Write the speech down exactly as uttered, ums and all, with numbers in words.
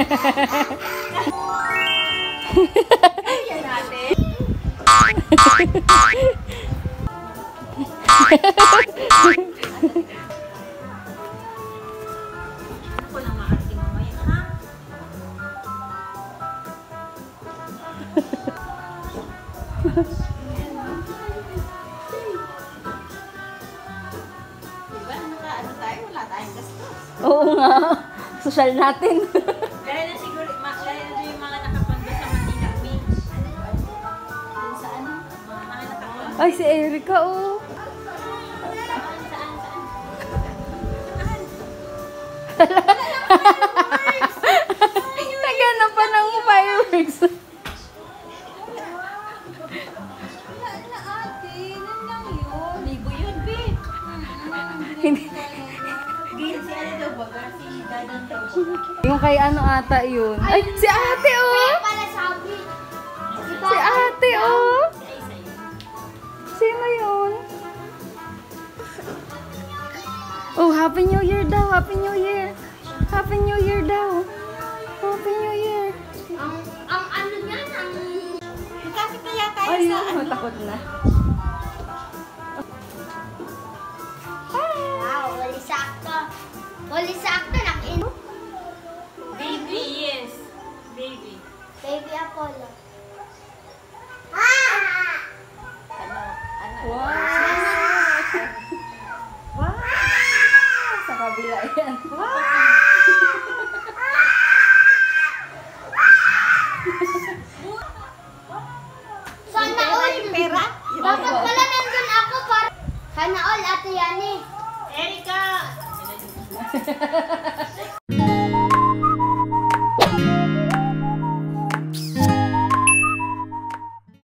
Kaya natin. Ako lang makarating mamaya, ha? Diba, naka-ano tayo? Wala tayong gastos. Oo nga. Social natin. Dahil na siguro, dahil na yung mga nakapondo sa Manila Beach. Dun sa ano? Mga nakapondo. Ay, si Erica, oh. Saan, saan, saan? Naghanap pa ng fireworks. Wala na ate, nan lang yun. Libo yun, be. Hindi. Gil, si ano daw baga? Si Dadang daw. Yung kay ano ata yun. Ay, si ate, oh. Pala sabi. Si ate, oh. Si Aisa yun. Sino yun? Oh, Happy New Year daw. Happy New Year. Happy New Year daw. Happy New Year. Ang, ang ano niyan, ang... Magkasip na yata tayo Ay, sa ano. matakot na. Wow, wali sakto. Wali sakto, nakin. Baby, yes. Baby. Baby Apollo. Ah! Ano? Ano? Wow. Wow. Sa kabila yan. Wow. Sana all. Pera? Dapat pala nandun ako para... Sana all, Ate Yani. Erica!